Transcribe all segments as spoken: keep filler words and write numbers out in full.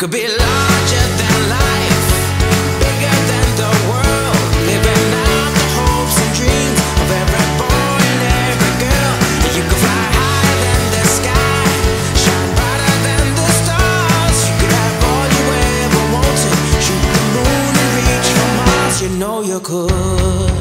could be larger than life, bigger than the world, living out the hopes and dreams of every boy and every girl. You could fly higher than the sky, shine brighter than the stars. You could have all you ever wanted, shoot the moon and reach for Mars. You know you could.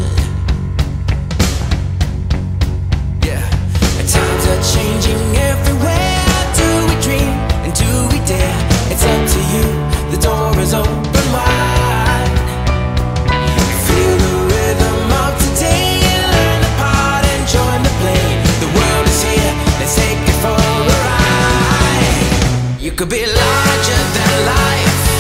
Yeah, and times are changing everywhere. Do we dream and do we dare? It's up to you, the door is open wide. Feel the rhythm of today, learn the part and join the play. The world is here, let's take it for a ride. You could be larger than life,